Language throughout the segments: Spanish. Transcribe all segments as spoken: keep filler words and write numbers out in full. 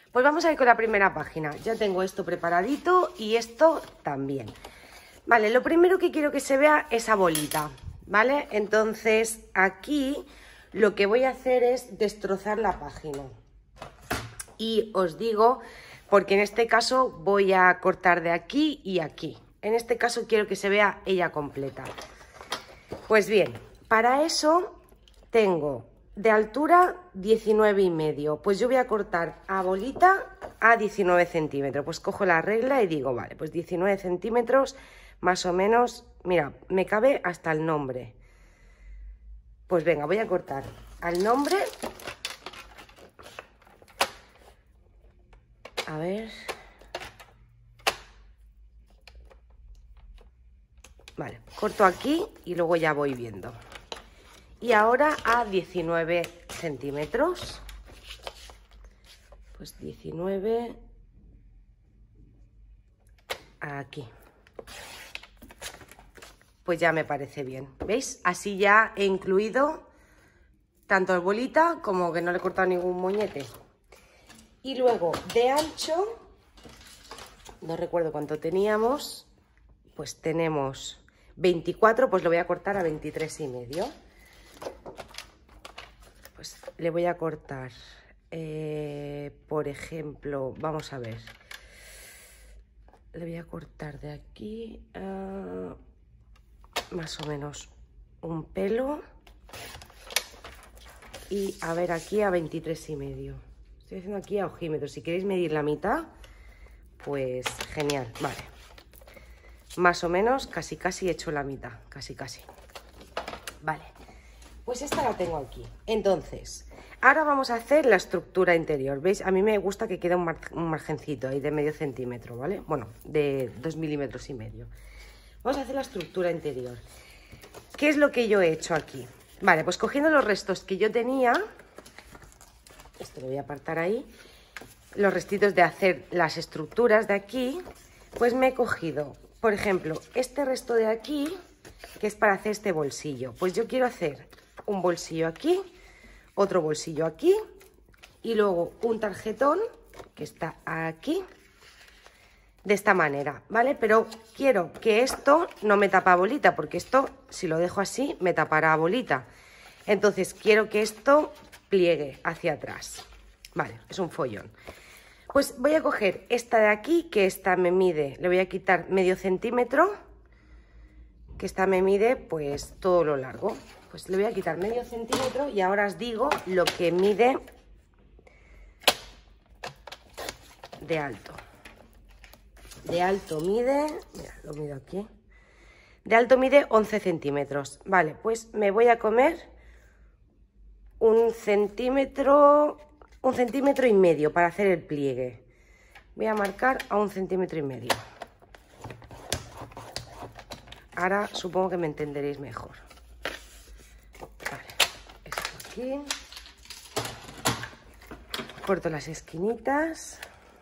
Pues vamos a ir con la primera página. Ya tengo esto preparadito y esto también. Vale, lo primero que quiero que se vea es esa bolita, ¿vale? Entonces aquí lo que voy a hacer es destrozar la página. Y os digo, porque en este caso voy a cortar de aquí y aquí. En este caso quiero que se vea ella completa. Pues bien, para eso tengo de altura diecinueve y medio. Pues yo voy a cortar a bolita a diecinueve centímetros. Pues cojo la regla y digo, vale, pues diecinueve centímetros más o menos. Mira, me cabe hasta el nombre. Pues venga, voy a cortar al nombre. A ver. Vale, corto aquí y luego ya voy viendo. Y ahora a diecinueve centímetros. Pues diecinueve. Aquí. Pues ya me parece bien. ¿Veis? Así ya he incluido tanto el bolita como que no le he cortado ningún moñete. Y luego de ancho, no recuerdo cuánto teníamos, pues tenemos veinticuatro, pues lo voy a cortar a veintitrés y medio. Pues le voy a cortar, eh, por ejemplo, vamos a ver, le voy a cortar de aquí uh, más o menos un pelo y a ver aquí a veintitrés y medio. Estoy haciendo aquí a ojímetro. Si queréis medir la mitad, pues genial, vale. Más o menos, casi casi he hecho la mitad, casi casi. Vale, pues esta la tengo aquí. Entonces, ahora vamos a hacer la estructura interior. ¿Veis? A mí me gusta que quede un, mar un margencito ahí de medio centímetro, ¿vale? Bueno, de dos milímetros y medio. Vamos a hacer la estructura interior. ¿Qué es lo que yo he hecho aquí? Vale, pues cogiendo los restos que yo tenía... Esto lo voy a apartar ahí. Los restitos de hacer las estructuras de aquí, pues me he cogido, por ejemplo, este resto de aquí, que es para hacer este bolsillo. Pues yo quiero hacer un bolsillo aquí, otro bolsillo aquí, y luego un tarjetón, que está aquí, de esta manera, ¿vale? Pero quiero que esto no me tapa bolita, porque esto, si lo dejo así, me tapará bolita. Entonces quiero que esto pliegue hacia atrás. Vale, es un follón. Pues voy a coger esta de aquí, que esta me mide, le voy a quitar medio centímetro, que esta me mide pues todo lo largo. Pues le voy a quitar medio centímetro y ahora os digo lo que mide de alto. De alto mide, mira, lo mido aquí. De alto mide once centímetros. Vale, pues me voy a comer un centímetro, un centímetro y medio para hacer el pliegue. Voy a marcar a un centímetro y medio. Ahora supongo que me entenderéis mejor. Vale, esto aquí. Corto las esquinitas.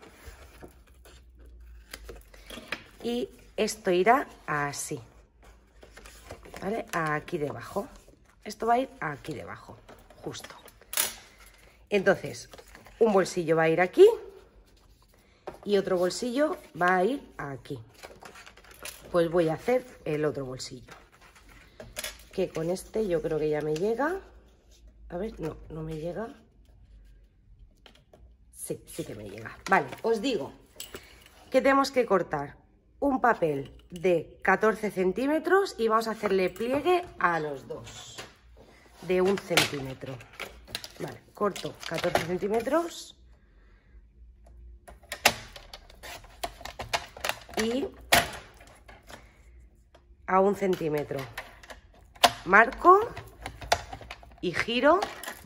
Y esto irá así. ¿Vale? Aquí debajo. Esto va a ir aquí debajo. Justo. Entonces, un bolsillo va a ir aquí y otro bolsillo va a ir aquí. Pues voy a hacer el otro bolsillo, que con este yo creo que ya me llega. A ver, no, no me llega. Sí, sí que me llega. Vale, os digo que tenemos que cortar un papel de catorce centímetros y vamos a hacerle pliegue a los dos de un centímetro. Vale, corto catorce centímetros y a un centímetro marco y giro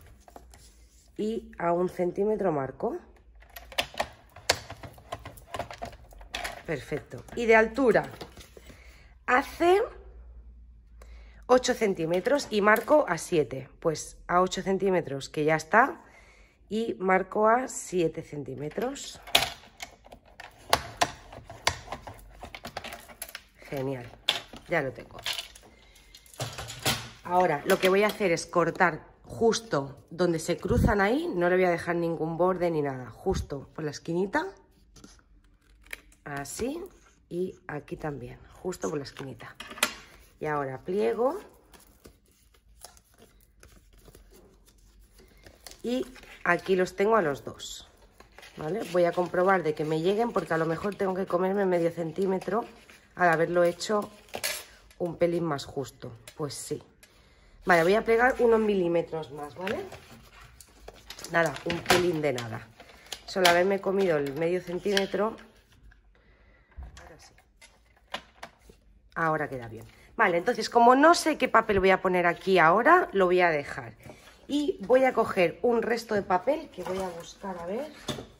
y a un centímetro marco. Perfecto. Y de altura hace ocho centímetros y marco a siete. Pues a ocho centímetros, que ya está, y marco a siete centímetros. Genial, ya lo tengo. Ahora lo que voy a hacer es cortar justo donde se cruzan ahí, no le voy a dejar ningún borde ni nada, justo por la esquinita, así, y aquí también, justo por la esquinita. Y ahora pliego y aquí los tengo a los dos, ¿vale? Voy a comprobar de que me lleguen porque a lo mejor tengo que comerme medio centímetro al haberlo hecho un pelín más justo, pues sí. Vale, voy a plegar unos milímetros más, ¿vale? Nada, un pelín de nada. Solo haberme comido el medio centímetro. Ahora sí. Ahora queda bien. Vale, entonces como no sé qué papel voy a poner aquí ahora, lo voy a dejar. Y voy a coger un resto de papel que voy a buscar a ver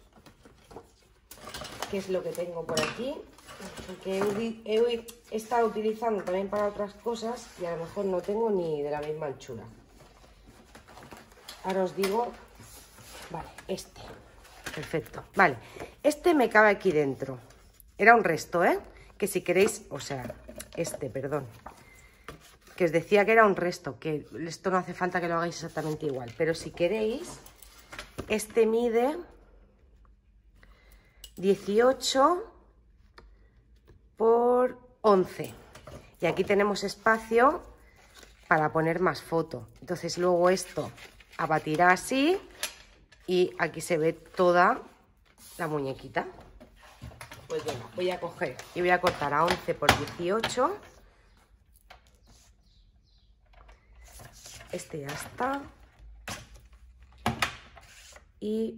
qué es lo que tengo por aquí. Porque he, he, he estado utilizando también para otras cosas y a lo mejor no tengo ni de la misma anchura. Ahora os digo, vale, este, perfecto, vale, este me cabe aquí dentro, era un resto, ¿eh? Que si queréis, o sea, este, perdón, que os decía que era un resto, que esto no hace falta que lo hagáis exactamente igual, pero si queréis, este mide dieciocho por once y aquí tenemos espacio para poner más foto. Entonces luego esto abatirá así y aquí se ve toda la muñequita. Pues venga, voy a coger y voy a cortar a once por dieciocho. Este ya está. Y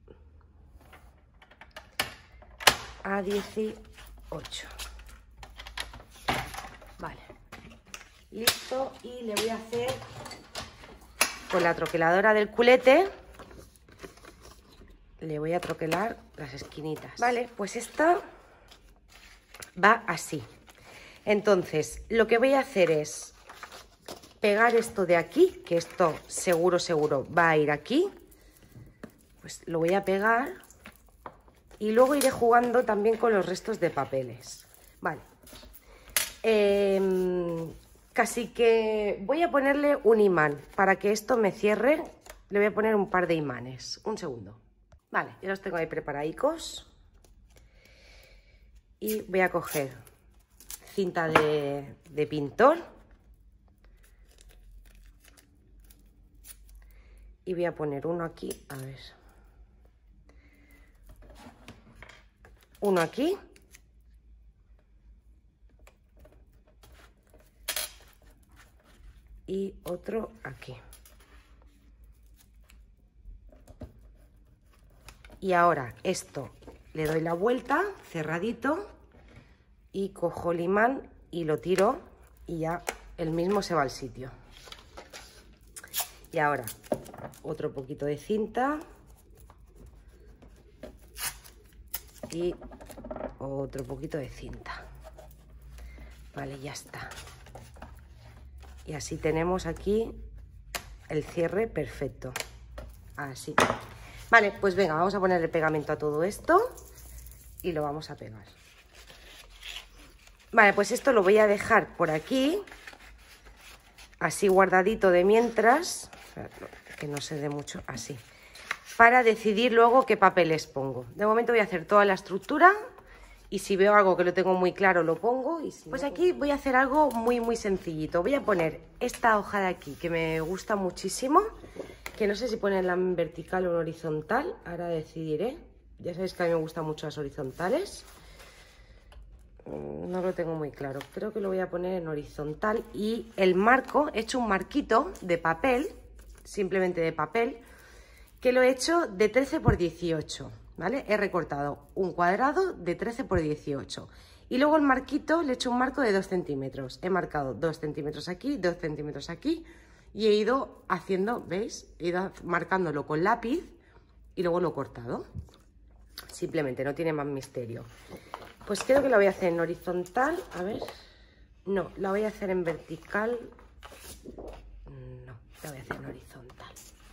a dieciocho. Vale, listo, y le voy a hacer con la troqueladora del culete, le voy a troquelar las esquinitas. Vale, pues esta va así. Entonces, lo que voy a hacer es pegar esto de aquí, que esto seguro, seguro va a ir aquí. Pues lo voy a pegar y luego iré jugando también con los restos de papeles. Vale. Eh, casi que voy a ponerle un imán para que esto me cierre. Le voy a poner un par de imanes. Un segundo. Vale, ya los tengo ahí preparadicos. Y voy a coger cinta de, de pintor. Y voy a poner uno aquí. A ver. Uno aquí. Y otro aquí. Y ahora esto le doy la vuelta cerradito y cojo el imán y lo tiro y ya el mismo se va al sitio. Y ahora otro poquito de cinta y otro poquito de cinta. Vale, ya está. Y así tenemos aquí el cierre perfecto. Así. Vale, pues venga, vamos a ponerle pegamento a todo esto y lo vamos a pegar. Vale, pues esto lo voy a dejar por aquí, así guardadito de mientras, que no se dé mucho, así, para decidir luego qué papeles pongo. De momento voy a hacer toda la estructura. Y si veo algo que lo tengo muy claro, lo pongo. Y si pues no, aquí voy a hacer algo muy, muy sencillito. Voy a poner esta hoja de aquí, que me gusta muchísimo. Que no sé si ponerla en vertical o en horizontal. Ahora decidiré. Ya sabéis que a mí me gustan mucho las horizontales. No lo tengo muy claro. Creo que lo voy a poner en horizontal. Y el marco, he hecho un marquito de papel, simplemente de papel, que lo he hecho de trece por dieciocho. ¿Vale? He recortado un cuadrado de trece por dieciocho y luego el marquito le he hecho un marco de dos centímetros. He marcado dos centímetros aquí, dos centímetros aquí y he ido haciendo, ¿veis? He ido marcándolo con lápiz y luego lo he cortado. Simplemente, no tiene más misterio. Pues creo que la voy a hacer en horizontal. A ver. No, la voy a hacer en vertical. No, la voy a hacer en horizontal.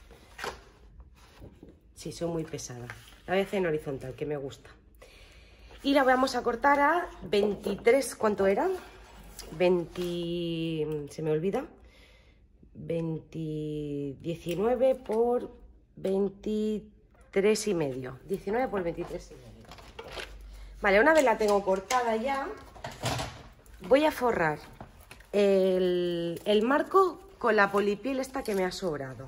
Sí, soy muy pesada. La voy a hacer en horizontal, que me gusta. Y la vamos a cortar a veintitrés, ¿cuánto era? veinte, se me olvida. veinte, diecinueve por veintitrés y medio. diecinueve por veintitrés y medio. Vale, una vez la tengo cortada ya, voy a forrar el, el marco con la polipiel esta que me ha sobrado.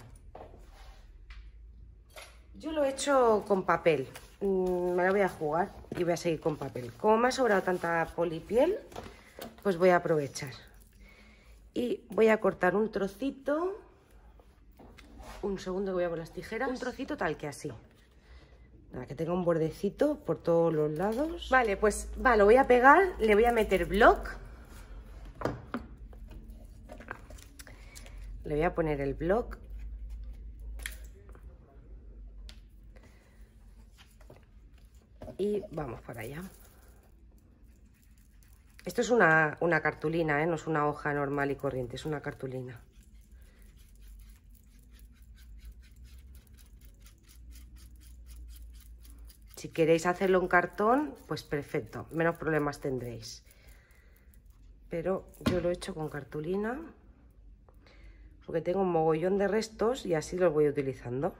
Yo lo he hecho con papel, me la voy a jugar y voy a seguir con papel. Como me ha sobrado tanta polipiel, pues voy a aprovechar. Y voy a cortar un trocito, un segundo que voy a por las tijeras, un trocito tal que así. Para que tenga un bordecito por todos los lados. Vale, pues va, lo voy a pegar, le voy a meter bloc. Le voy a poner el bloc. Y vamos para allá. Esto es una, una cartulina, ¿eh? No es una hoja normal y corriente, es una cartulina. Si queréis hacerlo en cartón, pues perfecto, menos problemas tendréis. Pero yo lo he hecho con cartulina, porque tengo un mogollón de restos y así los voy utilizando.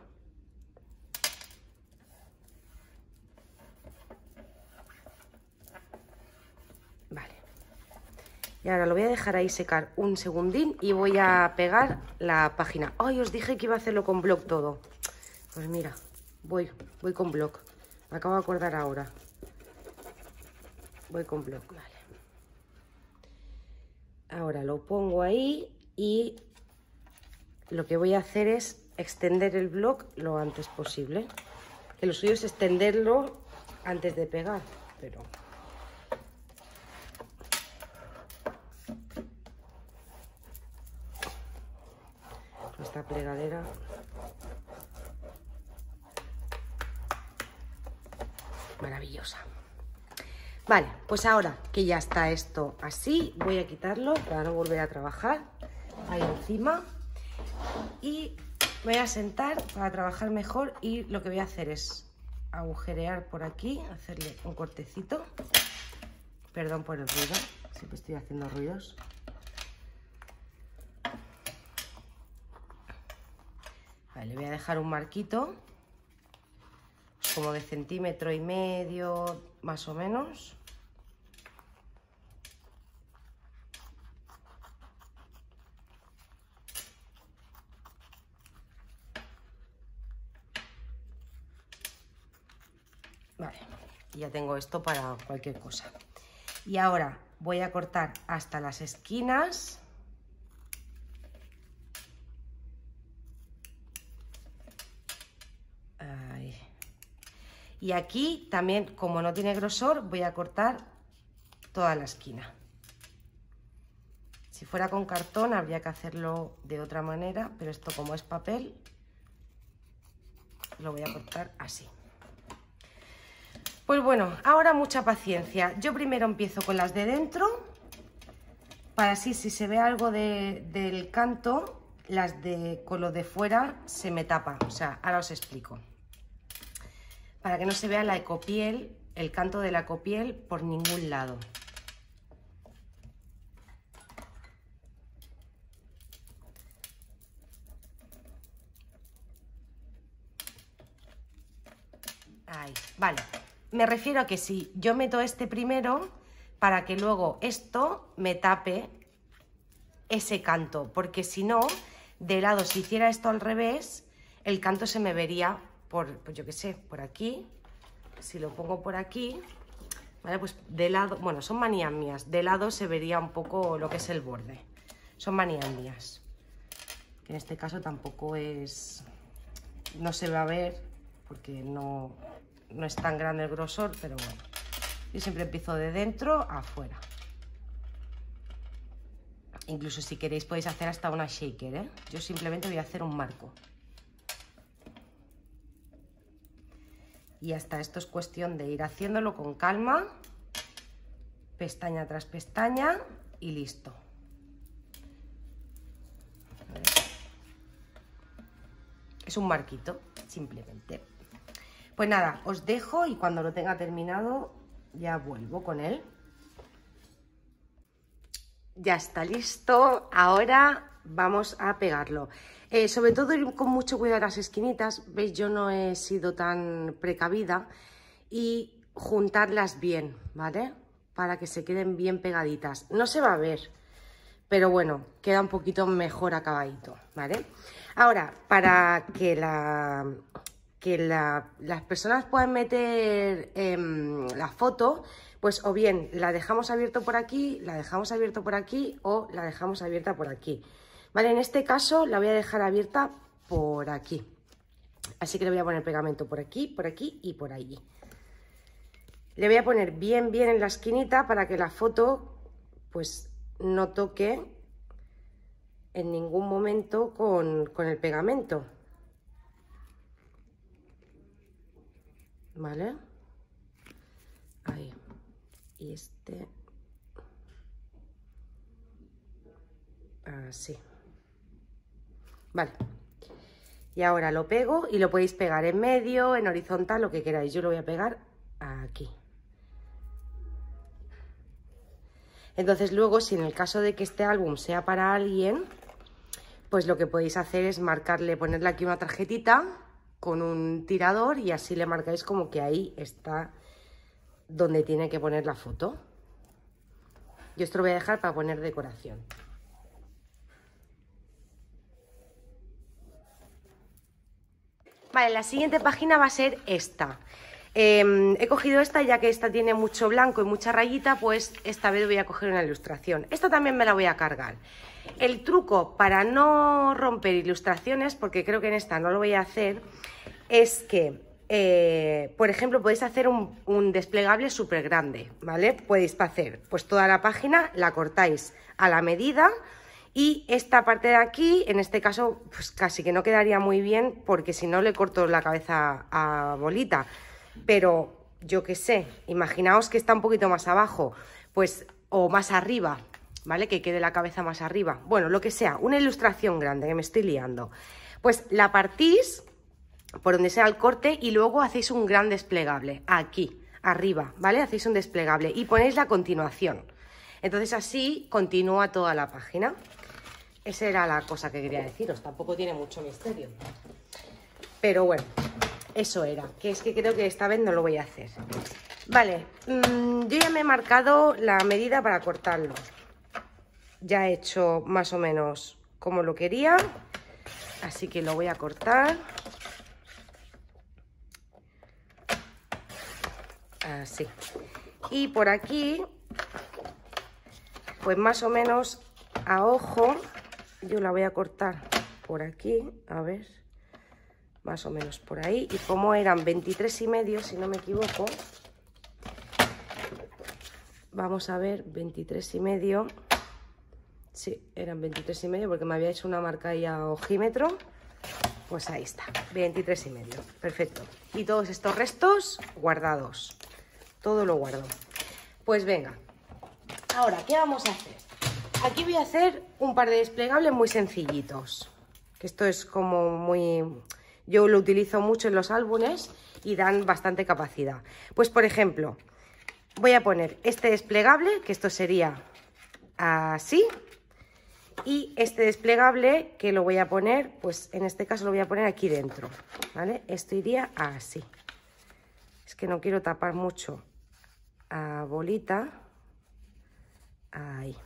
Vale. Y ahora lo voy a dejar ahí secar un segundín y voy a pegar la página. ¡Ay, os dije que iba a hacerlo con bloc todo! Pues mira, voy, voy con bloc. Me acabo de acordar ahora. Voy con bloc, vale. Ahora lo pongo ahí y lo que voy a hacer es extender el bloc lo antes posible. Que lo suyo es extenderlo antes de pegar, pero... esta plegadera... maravillosa. Vale, pues ahora que ya está esto así, voy a quitarlo para no volver a trabajar ahí encima y me voy a sentar para trabajar mejor. Y lo que voy a hacer es agujerear por aquí, hacerle un cortecito. Perdón por el ruido, siempre estoy haciendo ruidos. Vale, le voy a dejar un marquito como de centímetro y medio, más o menos. Vale, ya tengo esto para cualquier cosa. Y ahora voy a cortar hasta las esquinas. Ahí. Y aquí también, como no tiene grosor, voy a cortar toda la esquina. Si fuera con cartón habría que hacerlo de otra manera, pero esto como es papel, lo voy a cortar así. Pues bueno, ahora mucha paciencia. Yo primero empiezo con las de dentro, para así si se ve algo de, del canto, las de con lo de fuera se me tapa. O sea, ahora os explico. Para que no se vea la ecopiel, el canto de la ecopiel por ningún lado. Ahí, vale. Me refiero a que si yo meto este primero, para que luego esto me tape ese canto, porque si no, de lado, si hiciera esto al revés, el canto se me vería por, pues yo qué sé, por aquí. Si lo pongo por aquí, ¿vale? Pues de lado, bueno, son manías mías, de lado se vería un poco lo que es el borde. Son manías mías, que en este caso tampoco es, no se va a ver, porque no, no es tan grande el grosor, pero bueno, yo siempre empiezo de dentro a afuera. Incluso si queréis podéis hacer hasta una shaker, ¿eh? Yo simplemente voy a hacer un marco. Y hasta esto es cuestión de ir haciéndolo con calma, pestaña tras pestaña y listo. Es un marquito, simplemente. Pues nada, os dejo y cuando lo tenga terminado ya vuelvo con él. Ya está listo. Ahora vamos a pegarlo. Eh, sobre todo ir con mucho cuidado a las esquinitas, veis, yo no he sido tan precavida, y juntarlas bien, ¿vale? Para que se queden bien pegaditas. No se va a ver, pero bueno, queda un poquito mejor acabadito, ¿vale? Ahora, para que la... que la, las personas puedan meter eh, la foto, pues o bien la dejamos abierto por aquí, la dejamos abierto por aquí o la dejamos abierta por aquí. Vale, en este caso la voy a dejar abierta por aquí. Así que le voy a poner pegamento por aquí, por aquí y por allí. Le voy a poner bien, bien en la esquinita para que la foto pues no toque en ningún momento con, con el pegamento. ¿Vale? Ahí. Y este... así. Vale. Y ahora lo pego y lo podéis pegar en medio, en horizontal, lo que queráis. Yo lo voy a pegar aquí. Entonces luego, si en el caso de que este álbum sea para alguien, pues lo que podéis hacer es marcarle, ponerle aquí una tarjetita con un tirador y así le marcáis como que ahí está donde tiene que poner la foto. Yo esto lo voy a dejar para poner decoración. Vale, la siguiente página va a ser esta. Eh, he cogido esta ya que esta tiene mucho blanco y mucha rayita, pues esta vez voy a coger una ilustración. Esta también me la voy a cargar. El truco para no romper ilustraciones, porque creo que en esta no lo voy a hacer, es que, eh, por ejemplo, podéis hacer un, un desplegable súper grande, ¿vale? Podéis hacer pues toda la página, la cortáis a la medida. Y esta parte de aquí, en este caso, pues casi que no quedaría muy bien, porque si no le corto la cabeza a Bolita. Pero yo qué sé, imaginaos que está un poquito más abajo, pues, o más arriba, ¿vale? Que quede la cabeza más arriba. Bueno, lo que sea, una ilustración grande, que me estoy liando. Pues la partís por donde sea el corte y luego hacéis un gran desplegable, aquí, arriba, ¿vale? Hacéis un desplegable y ponéis la continuación. Entonces así continúa toda la página. Esa era la cosa que quería deciros, tampoco tiene mucho misterio. Pero bueno, eso era, que es que creo que esta vez no lo voy a hacer. Vale, mmm, yo ya me he marcado la medida para cortarlo. Ya he hecho más o menos como lo quería, así que lo voy a cortar. Así. Y por aquí, pues más o menos a ojo, yo la voy a cortar por aquí, a ver, más o menos por ahí. Y como eran veintitrés y medio, si no me equivoco, vamos a ver, veintitrés y medio, sí, eran veintitrés y medio porque me había hecho una marca ahí a ojímetro. Pues ahí está, veintitrés y medio, perfecto. Y todos estos restos guardados, todo lo guardo. Pues venga, ahora, ¿qué vamos a hacer? Aquí voy a hacer un par de desplegables muy sencillitos, que esto es como muy... yo lo utilizo mucho en los álbumes y dan bastante capacidad. Pues por ejemplo, voy a poner este desplegable, que esto sería así, y este desplegable que lo voy a poner, pues en este caso lo voy a poner aquí dentro, ¿vale? Esto iría así. Es que no quiero tapar mucho a Bolita. Ahí.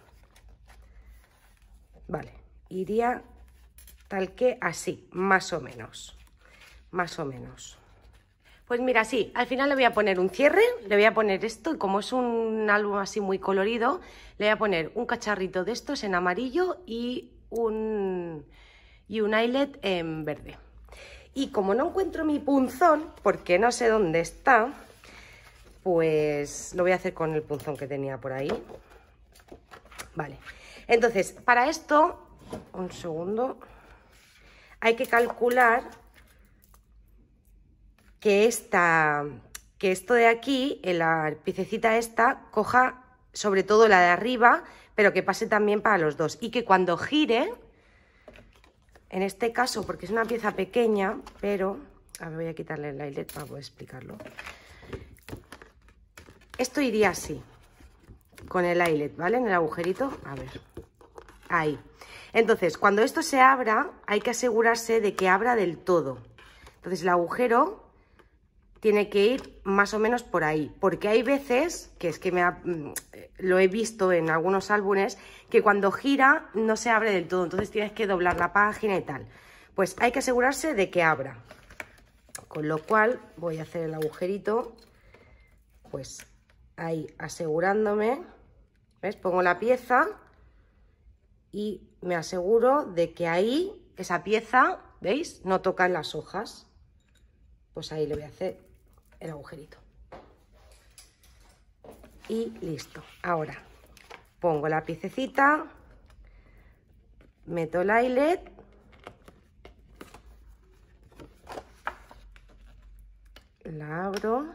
Vale, iría tal que así, más o menos, más o menos. Pues mira, sí, al final le voy a poner un cierre, le voy a poner esto, y como es un álbum así muy colorido, le voy a poner un cacharrito de estos en amarillo y un, y un eyelet en verde. Y como no encuentro mi punzón, porque no sé dónde está, pues lo voy a hacer con el punzón que tenía por ahí. Vale, entonces, para esto, un segundo, hay que calcular que, esta, que esto de aquí, en la piececita esta, coja sobre todo la de arriba, pero que pase también para los dos. Y que cuando gire, en este caso, porque es una pieza pequeña, pero... a ver, voy a quitarle el eyelet para poder explicarlo. Esto iría así, con el eyelet, ¿vale? En el agujerito, a ver, ahí. Entonces, cuando esto se abra, hay que asegurarse de que abra del todo. Entonces, el agujero tiene que ir más o menos por ahí, porque hay veces, que es que me ha, lo he visto en algunos álbumes, que cuando gira no se abre del todo, entonces tienes que doblar la página y tal. Pues hay que asegurarse de que abra. Con lo cual voy a hacer el agujerito, pues ahí asegurándome, ¿ves? Pongo la pieza y me aseguro de que ahí, esa pieza, ¿veis? No toca en las hojas. Pues ahí le voy a hacer el agujerito. Y listo. Ahora pongo la piececita, meto el eyelet, la abro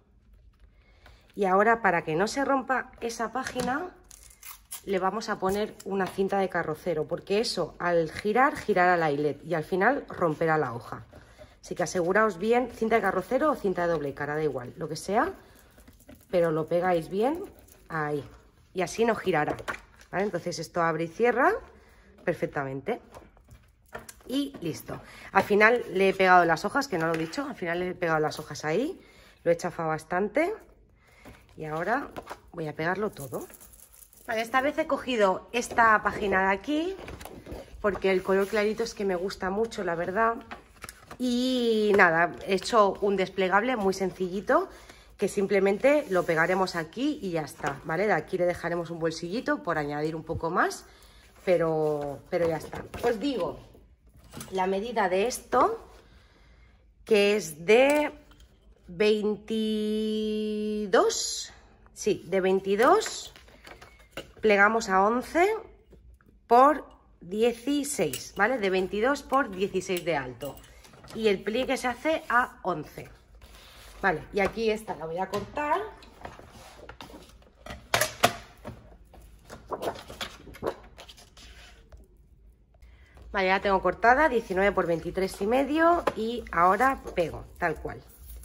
y ahora, para que no se rompa esa página, le vamos a poner una cinta de carrocero, porque eso al girar, girará el eyelet y al final romperá la hoja. Así que aseguraos bien, cinta de carrocero o cinta de doble cara, da igual, lo que sea, pero lo pegáis bien ahí y así no girará, ¿vale? Entonces esto abre y cierra perfectamente y listo. Al final le he pegado las hojas, que no lo he dicho, al final le he pegado las hojas ahí, lo he chafado bastante y ahora voy a pegarlo todo. Vale, esta vez he cogido esta página de aquí porque el color clarito es que me gusta mucho, la verdad. Y nada, he hecho un desplegable muy sencillito que simplemente lo pegaremos aquí y ya está, ¿vale? De aquí le dejaremos un bolsillito por añadir un poco más, pero, pero ya está. Os digo la medida de esto, que es de veintidós, sí, de veintidós, plegamos a once por dieciséis, ¿vale? De veintidós por dieciséis de alto. Y el pliegue se hace a once. Vale, y aquí esta la voy a cortar. Vale, ya tengo cortada, diecinueve por veintitrés y medio, y ahora pego, tal cual.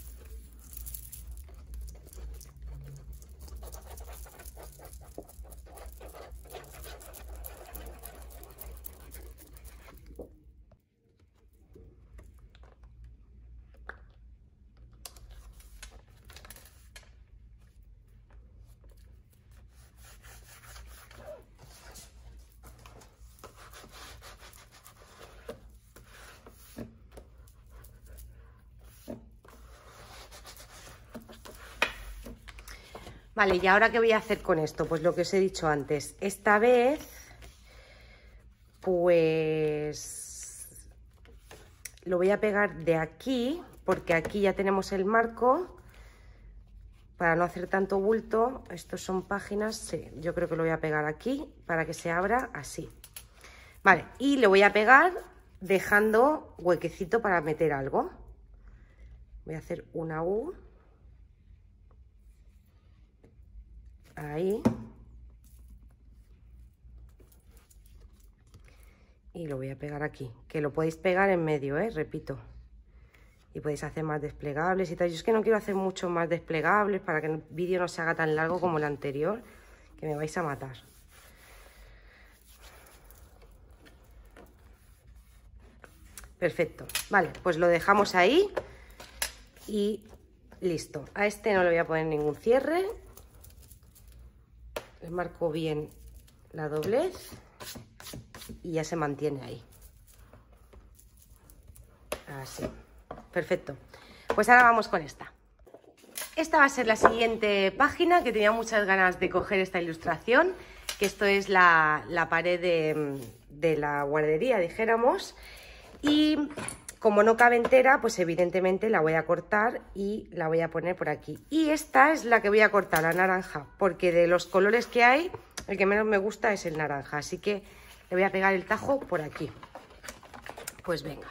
Vale, ¿y ahora qué voy a hacer con esto? Pues lo que os he dicho antes. Esta vez, pues lo voy a pegar de aquí, porque aquí ya tenemos el marco, para no hacer tanto bulto. Estos son páginas, sí, yo creo que lo voy a pegar aquí, para que se abra así. Vale, y le voy a pegar dejando huequecito para meter algo. Voy a hacer una U. Ahí. Y lo voy a pegar aquí, que lo podéis pegar en medio, ¿eh? Repito. Y podéis hacer más desplegables y tal. Yo es que no quiero hacer mucho más desplegables para que el vídeo no se haga tan largo como el anterior, que me vais a matar. Perfecto. Vale, pues lo dejamos ahí y listo. A este no le voy a poner ningún cierre. Le marco bien la doblez y ya se mantiene ahí. Así. Perfecto. Pues ahora vamos con esta. Esta va a ser la siguiente página, que tenía muchas ganas de coger esta ilustración, que esto es la, la pared de, de la guardería, dijéramos. Y como no cabe entera, pues evidentemente la voy a cortar y la voy a poner por aquí. Y esta es la que voy a cortar, la naranja, porque de los colores que hay, el que menos me gusta es el naranja. Así que le voy a pegar el tajo por aquí. Pues venga.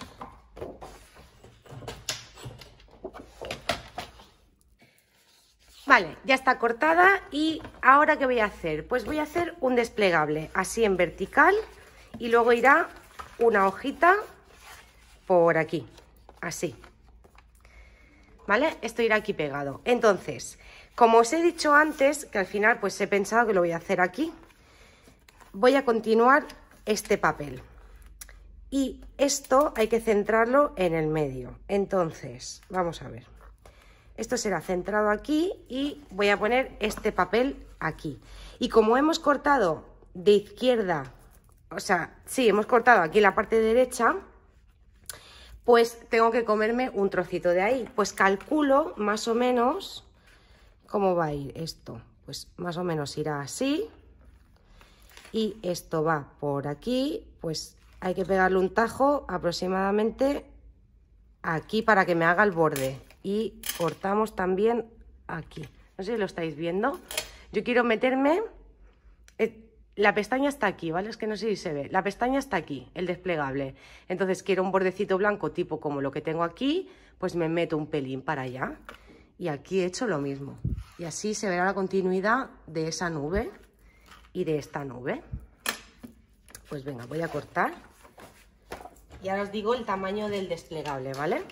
Vale, ya está cortada y ahora ¿qué voy a hacer? Pues voy a hacer un desplegable así en vertical y luego irá una hojita por aquí, así, ¿vale? Esto irá aquí pegado. Entonces, como os he dicho antes, que al final pues he pensado que lo voy a hacer aquí, voy a continuar este papel. Y esto hay que centrarlo en el medio. Entonces, vamos a ver. Esto será centrado aquí y voy a poner este papel aquí. Y como hemos cortado de izquierda, o sea, sí, hemos cortado aquí la parte derecha, pues tengo que comerme un trocito de ahí. Pues calculo más o menos cómo va a ir esto. Pues más o menos irá así. Y esto va por aquí, pues hay que pegarle un tajo aproximadamente aquí para que me haga el borde. Y cortamos también aquí. No sé si lo estáis viendo. Yo quiero meterme... Eh, la pestaña está aquí, ¿vale? Es que no sé si se ve. La pestaña está aquí, el desplegable. Entonces quiero un bordecito blanco tipo como lo que tengo aquí. Pues me meto un pelín para allá. Y aquí he hecho lo mismo. Y así se verá la continuidad de esa nube y de esta nube. Pues venga, voy a cortar. Y ahora os digo el tamaño del desplegable, ¿vale?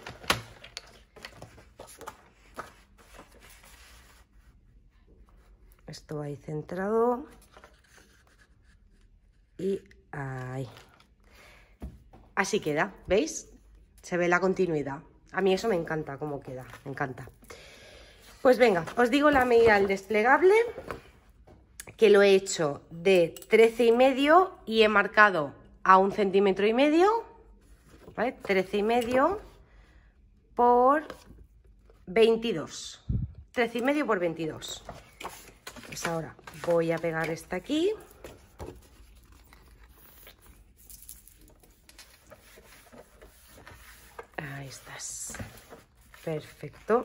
Esto va ahí centrado. Y ahí. Así queda, ¿veis? Se ve la continuidad. A mí eso me encanta cómo queda, me encanta. Pues venga, os digo la medida del desplegable, que lo he hecho de trece y medio y he marcado a un centímetro y medio. ¿Vale? trece y medio por veintidós. trece y medio por veintidós. Pues ahora voy a pegar esta aquí. Ahí estás. Perfecto.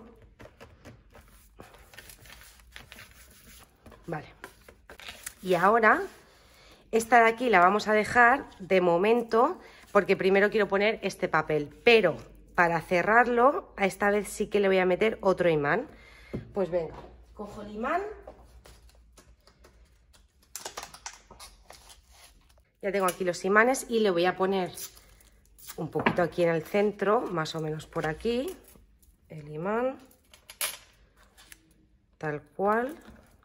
Vale. Y ahora esta de aquí la vamos a dejar de momento, porque primero quiero poner este papel, pero para cerrarlo, a esta vez sí que le voy a meter otro imán. Pues venga, cojo el imán. Ya tengo aquí los imanes y le voy a poner un poquito aquí en el centro, más o menos por aquí, el imán, tal cual.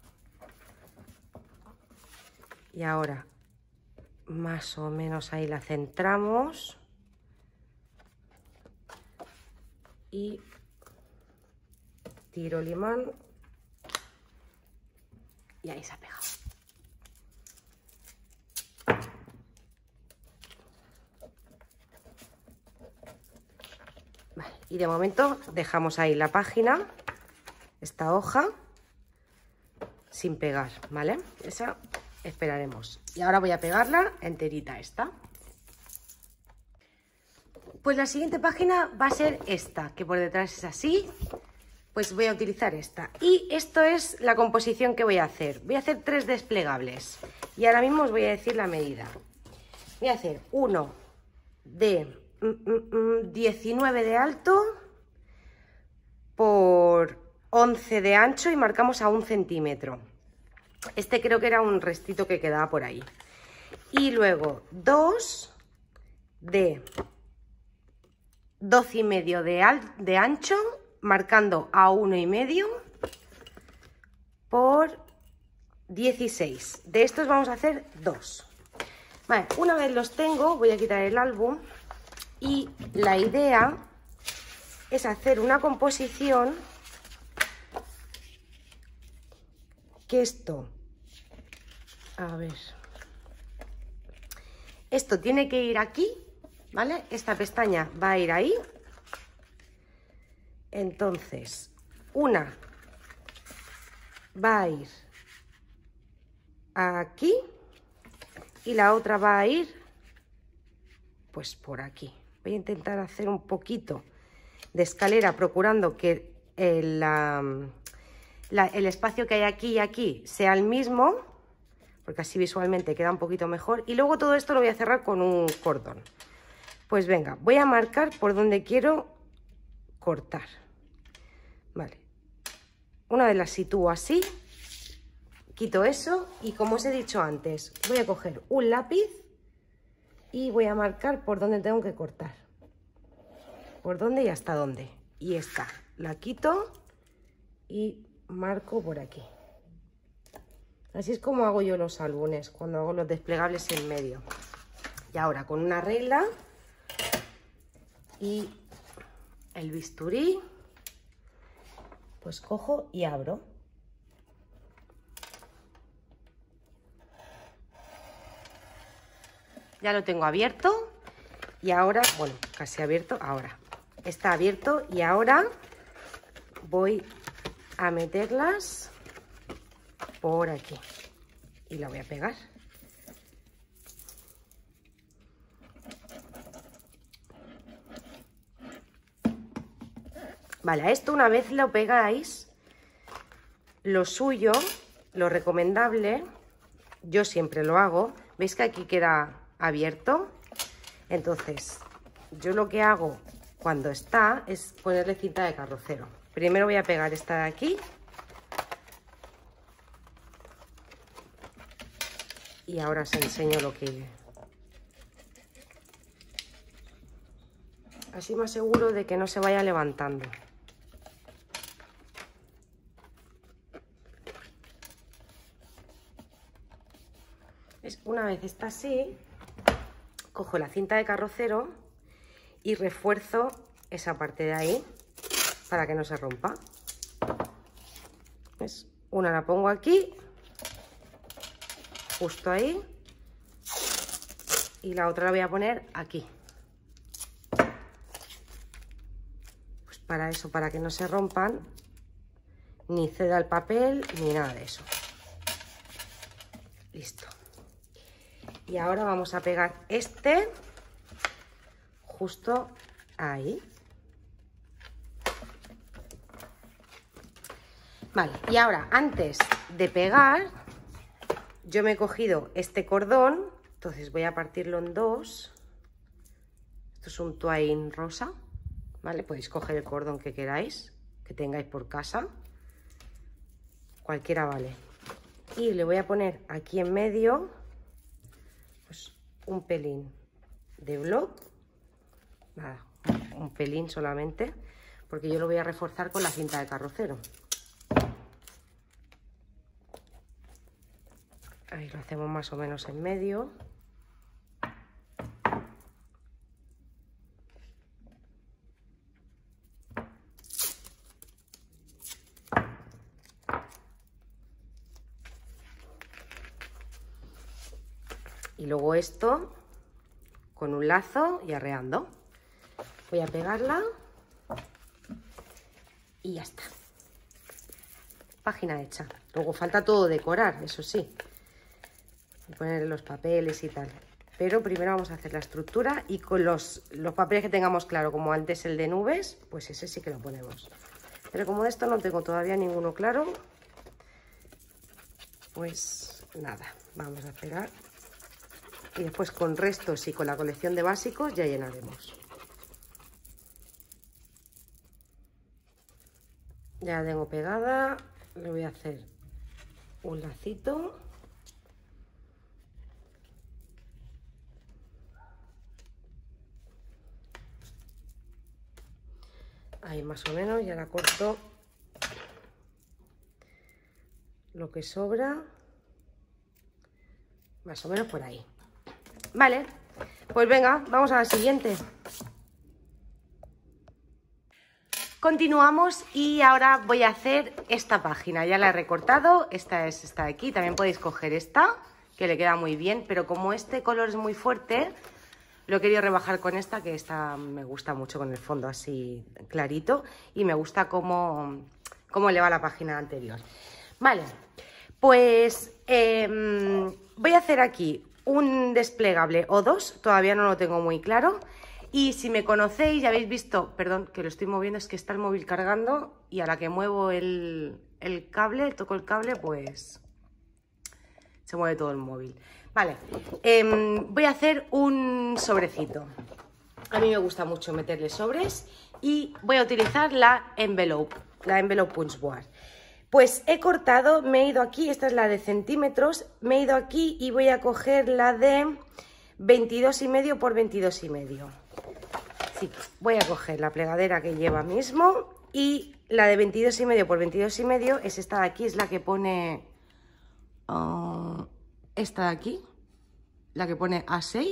Y ahora más o menos ahí la centramos y tiro el imán y ahí se ha pegado. Vale, y de momento dejamos ahí la página, esta hoja, sin pegar, ¿vale? Esa esperaremos. Y ahora voy a pegarla enterita esta. Pues la siguiente página va a ser esta, que por detrás es así. Pues voy a utilizar esta. Y esto es la composición que voy a hacer. Voy a hacer tres desplegables. Y ahora mismo os voy a decir la medida. Voy a hacer uno de diecinueve de alto por once de ancho y marcamos a un centímetro. Este creo que era un restito que quedaba por ahí. Y luego dos de doce y medio de, de ancho, marcando a uno y medio por dieciséis. De estos vamos a hacer dos. Vale, una vez los tengo, voy a quitar el álbum y la idea es hacer una composición que esto, a ver, esto tiene que ir aquí, ¿vale? Esta pestaña va a ir ahí. Entonces, una va a ir aquí y la otra va a ir pues por aquí. Voy a intentar hacer un poquito de escalera procurando que el, la, la, el espacio que hay aquí y aquí sea el mismo, porque así visualmente queda un poquito mejor. Y luego todo esto lo voy a cerrar con un cordón. Pues venga, voy a marcar por donde quiero cortar. Vale. Una vez la sitúo así, quito eso y como os he dicho antes, voy a coger un lápiz y voy a marcar por donde tengo que cortar. Por dónde y hasta dónde. Y esta la quito y marco por aquí. Así es como hago yo los álbumes, cuando hago los desplegables en medio. Y ahora con una regla y el bisturí, pues cojo y abro. Ya lo tengo abierto y ahora, bueno, casi abierto, ahora está abierto y ahora voy a meterlas por aquí y la voy a pegar. Vale, a esto una vez lo pegáis, lo suyo, lo recomendable, yo siempre lo hago, veis que aquí queda abierto, entonces yo lo que hago cuando está es ponerle cinta de carrocero. Primero voy a pegar esta de aquí y ahora os enseño lo que... Así me aseguro de que no se vaya levantando. Una vez está así, cojo la cinta de carrocero y refuerzo esa parte de ahí para que no se rompa. ¿Ves? Una la pongo aquí, justo ahí, y la otra la voy a poner aquí. Pues para eso, para que no se rompan, ni ceda el papel, ni nada de eso. Listo. Y ahora vamos a pegar este justo ahí. Vale, y ahora antes de pegar, yo me he cogido este cordón, entonces voy a partirlo en dos. Esto es un twine rosa, ¿vale? Podéis coger el cordón que queráis, que tengáis por casa. Cualquiera vale. Y le voy a poner aquí en medio... Pues un pelín de bloc, nada, un pelín solamente, porque yo lo voy a reforzar con la cinta de carrocero. Ahí lo hacemos más o menos en medio. Y luego esto con un lazo y arreando. Voy a pegarla y ya está. Página hecha. Luego falta todo decorar, eso sí. Y poner los papeles y tal. Pero primero vamos a hacer la estructura y con los, los papeles que tengamos claro, como antes el de nubes, pues ese sí que lo ponemos. Pero como de esto no tengo todavía ninguno claro, pues nada, vamos a pegar. Y después con restos y con la colección de básicos ya llenaremos. Ya la tengo pegada, le voy a hacer un lacito. Ahí más o menos, ya la corto lo que sobra, más o menos por ahí. Vale, pues venga, vamos a la siguiente. Continuamos y ahora voy a hacer esta página. Ya la he recortado, esta es esta de aquí. También podéis coger esta, que le queda muy bien, pero como este color es muy fuerte, lo he querido rebajar con esta, que esta me gusta mucho con el fondo así clarito y me gusta cómo, cómo le va la página anterior. Vale, pues eh, voy a hacer aquí un desplegable o dos, todavía no lo tengo muy claro. Y si me conocéis, ya habéis visto, perdón, que lo estoy moviendo, es que está el móvil cargando y a la que muevo el, el cable, toco el cable, pues se mueve todo el móvil. Vale, eh, voy a hacer un sobrecito. A mí me gusta mucho meterle sobres y voy a utilizar la envelope, la envelope punchboard. Pues he cortado, me he ido aquí, esta es la de centímetros, me he ido aquí y voy a coger la de veintidós y medio por veintidós y medio. Sí, voy a coger la plegadera que lleva mismo y la de veintidós y medio por veintidós y medio es esta de aquí, es la que pone uh, esta de aquí, la que pone A seis,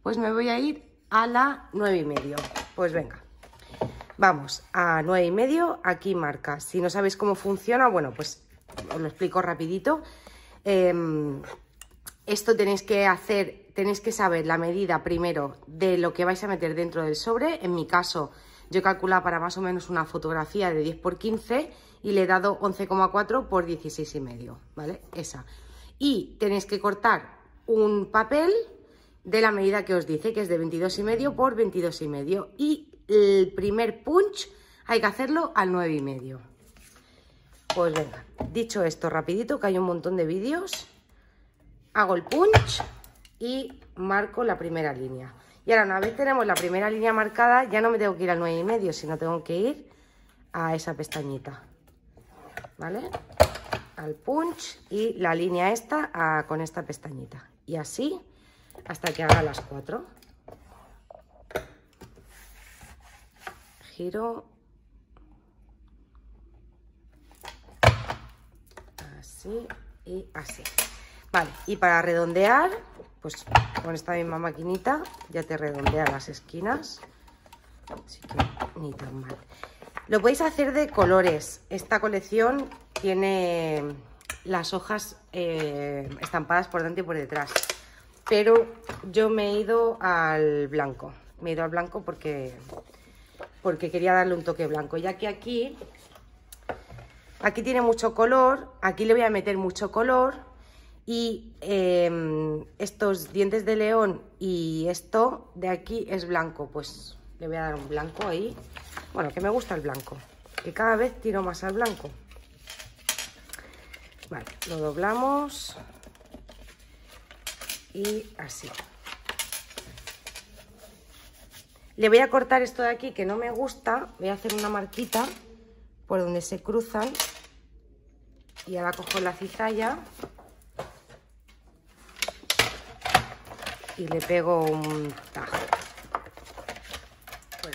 Pues me voy a ir a la nueve y medio. Pues venga, vamos a nueve y medio, aquí marca. Si no sabéis cómo funciona, bueno, pues os lo explico rapidito. Eh, esto tenéis que hacer, tenéis que saber la medida primero de lo que vais a meter dentro del sobre. En mi caso, yo he calculado para más o menos una fotografía de diez por quince y le he dado once coma cuatro por dieciséis y medio, ¿vale? Esa. Y tenéis que cortar un papel de la medida que os dice, que es de veintidós y medio por veintidós y medio, y el primer punch hay que hacerlo al nueve y medio. Pues venga, dicho esto rapidito, que hay un montón de vídeos, hago el punch y marco la primera línea. Y ahora, una vez tenemos la primera línea marcada, ya no me tengo que ir al nueve y medio, sino tengo que ir a esa pestañita, ¿vale? Al punch y la línea esta a, con esta pestañita, y así hasta que haga las cuatro. Giro así y así. Vale, y para redondear, pues con esta misma maquinita ya te redondea las esquinas, así que ni tan mal. Lo podéis hacer de colores. Esta colección tiene las hojas eh, estampadas por delante y por detrás, pero yo me he ido al blanco. Me he ido al blanco porque, porque quería darle un toque blanco, ya que aquí, aquí tiene mucho color, aquí le voy a meter mucho color, y eh, estos dientes de león y esto de aquí es blanco, pues le voy a dar un blanco ahí. Bueno, que me gusta el blanco, que cada vez tiro más al blanco. Vale, lo doblamos y así. Le voy a cortar esto de aquí que no me gusta, voy a hacer una marquita por donde se cruzan y ahora cojo la cizalla y le pego un tajo. Pues,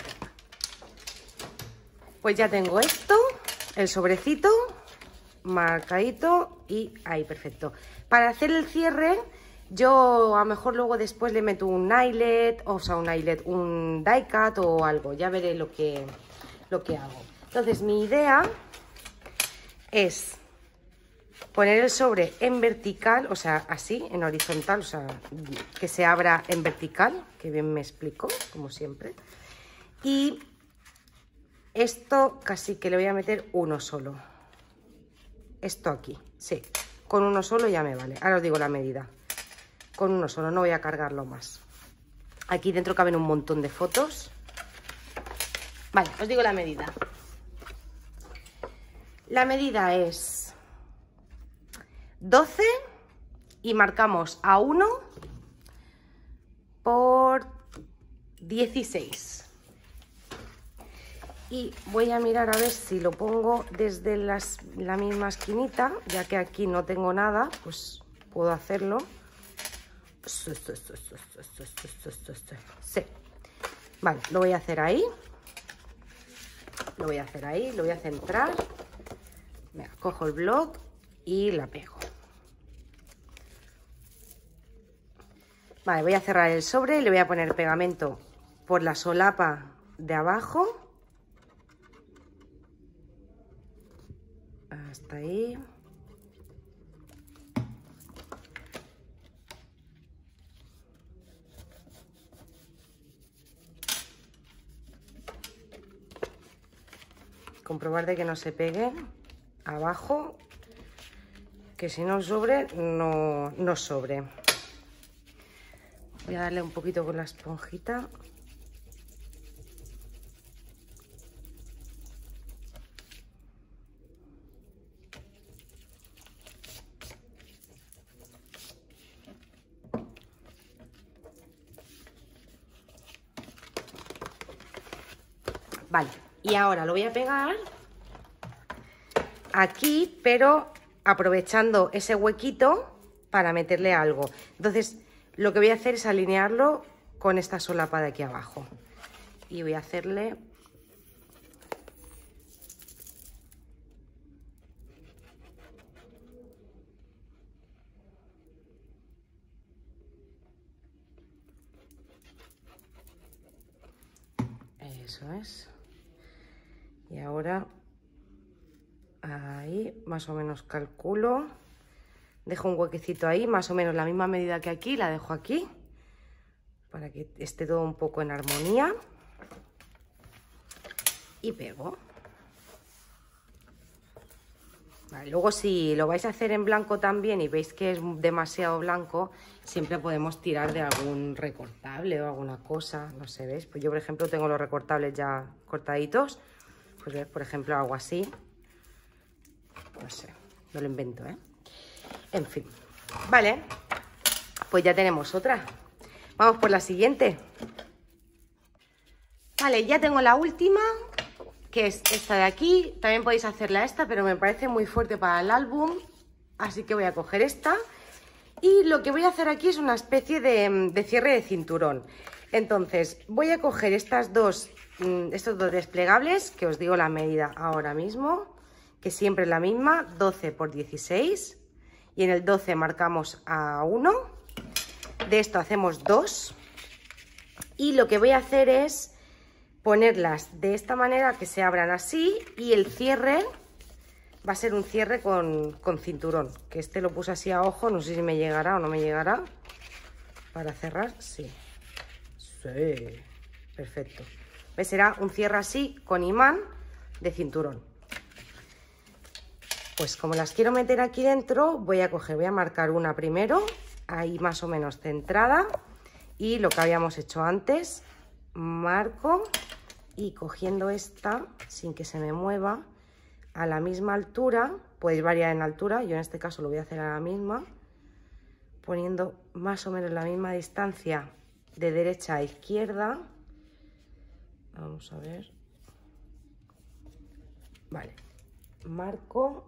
pues ya tengo esto, el sobrecito marcadito y ahí, perfecto. Para hacer el cierre, yo a lo mejor luego después le meto un eyelet, o sea, un eyelet, un die cut o algo, ya veré lo que, lo que hago. Entonces, mi idea es poner el sobre en vertical, o sea, así, en horizontal, o sea, que se abra en vertical, que bien me explico, como siempre. Y esto casi que le voy a meter uno solo. Esto aquí, sí, con uno solo ya me vale. Ahora os digo la medida. Con uno solo, no voy a cargarlo más. Aquí dentro caben un montón de fotos. Vale, os digo la medida. La medida es doce y marcamos a uno por dieciséis. Y voy a mirar a ver si lo pongo desde las, la misma esquinita, ya que aquí no tengo nada, pues puedo hacerlo. Sí. Vale, lo voy a hacer ahí. Lo voy a hacer ahí, lo voy a centrar. Venga, cojo el bloc y la pego. Vale, voy a cerrar el sobre y le voy a poner pegamento por la solapa de abajo. Hasta ahí. Comprobar de que no se pegue abajo, que si no sobre, no, no sobre. Voy a darle un poquito con la esponjita. Vale, y ahora lo voy a pegar aquí, pero aprovechando ese huequito para meterle algo. Entonces, lo que voy a hacer es alinearlo con esta solapa de aquí abajo. Y voy a hacerle... Eso es. Y ahora, ahí, más o menos calculo. Dejo un huequecito ahí, más o menos la misma medida que aquí, la dejo aquí. Para que esté todo un poco en armonía. Y pego. Vale, luego si lo vais a hacer en blanco también y veis que es demasiado blanco, siempre podemos tirar de algún recortable o alguna cosa, no sé, ¿veis? Pues yo, por ejemplo, tengo los recortables ya cortaditos, pues ¿ves? Por ejemplo, hago así, no sé, no lo invento, ¿eh? En fin, vale, pues ya tenemos otra. Vamos por la siguiente. Vale, ya tengo la última, que es esta de aquí. También podéis hacerla esta, pero me parece muy fuerte para el álbum, así que voy a coger esta. Y lo que voy a hacer aquí es una especie de, de cierre de cinturón. Entonces voy a coger estas dos, estos dos desplegables, que os digo la medida ahora mismo, que siempre es la misma, doce por dieciséis, y en el doce marcamos a uno. De esto hacemos dos, y lo que voy a hacer es ponerlas de esta manera, que se abran así, y el cierre va a ser un cierre con, con cinturón, que este lo puse así a ojo, no sé si me llegará o no me llegará. Para cerrar, sí. Sí, perfecto. ¿Ves? Será un cierre así, con imán de cinturón. Pues como las quiero meter aquí dentro, voy a coger, voy a marcar una primero, ahí más o menos centrada, y lo que habíamos hecho antes, marco, y cogiendo esta, sin que se me mueva, a la misma altura, podéis variar en altura, yo en este caso lo voy a hacer a la misma, poniendo más o menos la misma distancia de derecha a izquierda. Vamos a ver. Vale, marco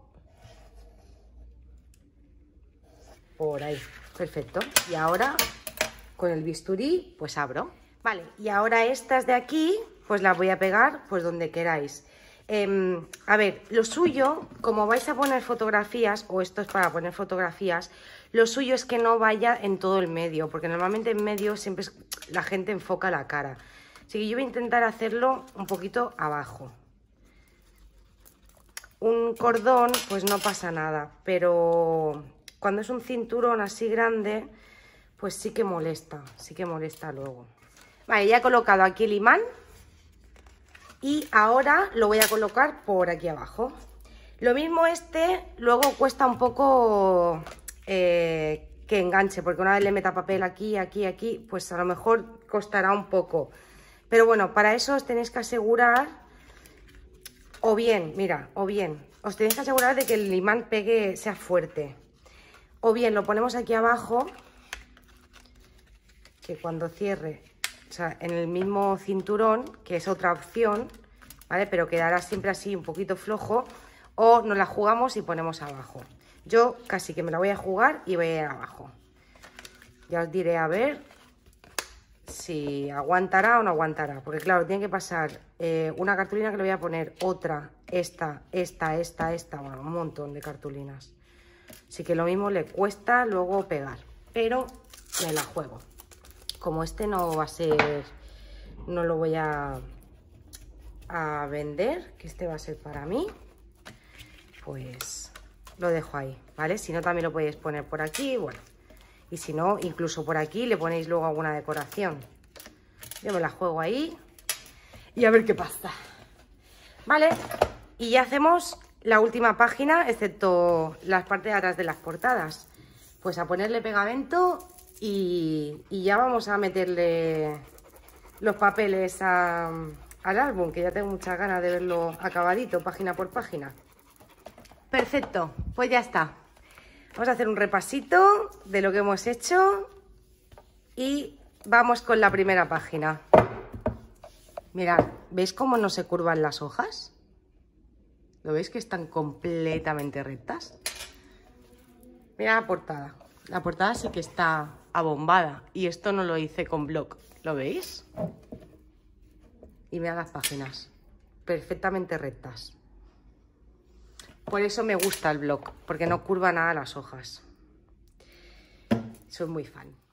por ahí, perfecto. Y ahora con el bisturí pues abro. Vale, y ahora estas de aquí pues las voy a pegar pues donde queráis. Eh, a ver, lo suyo, como vais a poner fotografías, o esto es para poner fotografías, lo suyo es que no vaya en todo el medio, porque normalmente en medio siempre es, la gente enfoca la cara. Así que yo voy a intentar hacerlo un poquito abajo. Un cordón, pues no pasa nada, pero cuando es un cinturón así grande, pues sí que molesta, sí que molesta luego. Vale, ya he colocado aquí el imán. Y ahora lo voy a colocar por aquí abajo. Lo mismo este, luego cuesta un poco eh, que enganche, porque una vez le meta papel aquí, aquí, aquí, pues a lo mejor costará un poco. Pero bueno, para eso os tenéis que asegurar, o bien, mira, o bien, os tenéis que asegurar de que el imán pegue, sea fuerte. O bien lo ponemos aquí abajo, que cuando cierre, o sea, en el mismo cinturón, que es otra opción, ¿vale? Pero quedará siempre así un poquito flojo, o nos la jugamos y ponemos abajo. Yo casi que me la voy a jugar y voy a ir abajo. Ya os diré a ver si aguantará o no aguantará, porque claro, tiene que pasar eh, una cartulina que le voy a poner, otra, esta, esta, esta, esta, bueno, un montón de cartulinas. Así que lo mismo le cuesta luego pegar, pero me la juego. Como este no va a ser, no lo voy a, a vender, que este va a ser para mí, pues lo dejo ahí, ¿vale? Si no, también lo podéis poner por aquí, bueno, y si no, incluso por aquí le ponéis luego alguna decoración. Yo me la juego ahí y a ver qué pasa, ¿vale? Y ya hacemos la última página, excepto las partes de atrás de las portadas. Pues a ponerle pegamento. Y, y ya vamos a meterle los papeles a, al álbum, que ya tengo muchas ganas de verlo acabadito, página por página. Perfecto, pues ya está. Vamos a hacer un repasito de lo que hemos hecho y vamos con la primera página. Mirad, ¿veis cómo no se curvan las hojas? ¿Lo veis que están completamente rectas? Mira la portada. La portada sí que está abombada y esto no lo hice con bloc, ¿lo veis? Y mirad las páginas, perfectamente rectas. Por eso me gusta el bloc, porque no curva nada las hojas. Soy muy fan.